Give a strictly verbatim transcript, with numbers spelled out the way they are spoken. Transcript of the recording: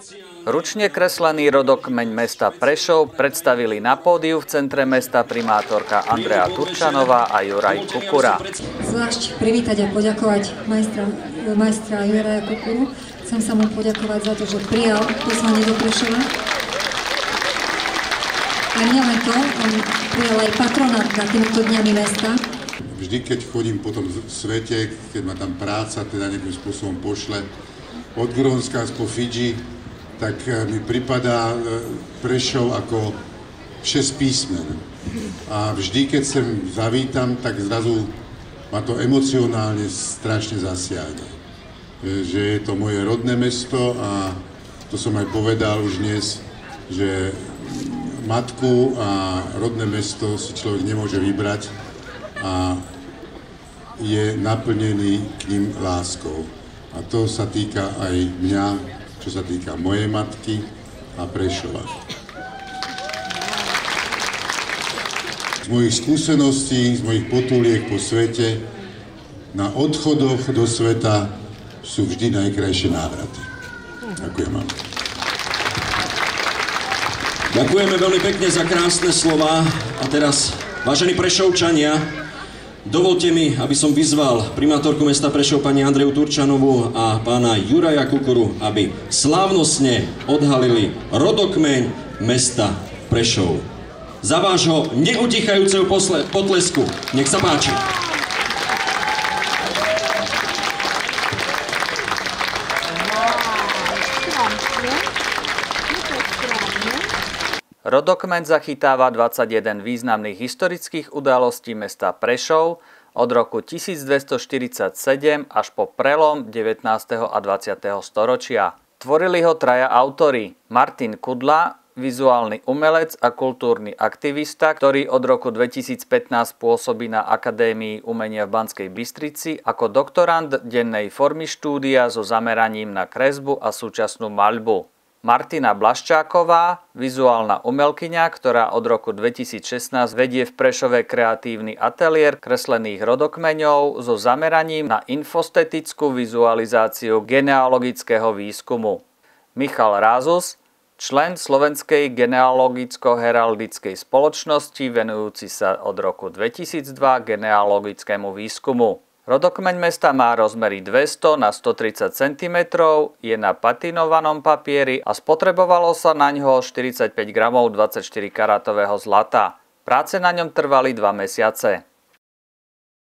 Ručne kreslený rodokmeň mesta Prešov predstavili na pódiu v centre mesta primátorka Andrea Turčanová a Juraj Kukura. Zvlášť privítať a poďakovať majstra, majstra Juraja Kukuru. Chcem sa mu poďakovať za to, že prijal pozvanie do Prešova. A nielen to, on prijal aj patronát nad týmito dňami mesta. Vždy, keď chodím po tom svete, keď ma tam práca teda nejakým spôsobom pošle od Grónska po Fidži, tak mi pripadá Prešov ako šesť písmen. A vždy, keď sem zavítam, tak zrazu ma to emocionálne strašne zasiahne. Že je to moje rodné mesto a to som aj povedal už dnes, že matku a rodné mesto si človek nemôže vybrať a je naplnený k ním láskou. A to sa týka aj mňa, čo sa týka mojej matky a Prešova. Z mojich skúseností, z mojich potuliek po svete, na odchodoch do sveta sú vždy najkrajšie návraty. Ďakujem vám. Ďakujeme veľmi pekne za krásne slova. A teraz, vážení Prešovčania, dovolte mi, aby som vyzval primátorku mesta Prešov pani Andreu Turčanovú a pána Juraja Kukuru, aby slávnostne odhalili rodokmeň mesta Prešov. Za vášho neutichajúceho potlesku. Nech sa páči. Rodokmeň zachytáva dvadsaťjeden významných historických udalostí mesta Prešov od roku tisícdvestoštyridsaťsedem až po prelom devätnásteho a dvadsiateho storočia. Tvorili ho traja autori: Martin Kudla, vizuálny umelec a kultúrny aktivista, ktorý od roku dvetisícpätnásť pôsobí na Akadémii umenia v Banskej Bystrici ako doktorand dennej formy štúdia so zameraním na kresbu a súčasnú maľbu. Martina Blaščáková, vizuálna umelkyňa, ktorá od roku dvetisícšestnásť vedie v Prešove kreatívny ateliér kreslených rodokmeňov so zameraním na infostetickú vizualizáciu genealogického výskumu. Michal Rázus, člen Slovenskej genealogicko-heraldickej spoločnosti, venujúci sa od roku dvetisícdva genealogickému výskumu. Rodokmeň mesta má rozmery dvesto na stotridsať centimetrov, je na patinovanom papieri a spotrebovalo sa na ňo štyridsaťpäť gramov dvadsaťštyri karátového zlata. Práce na ňom trvali dva mesiace.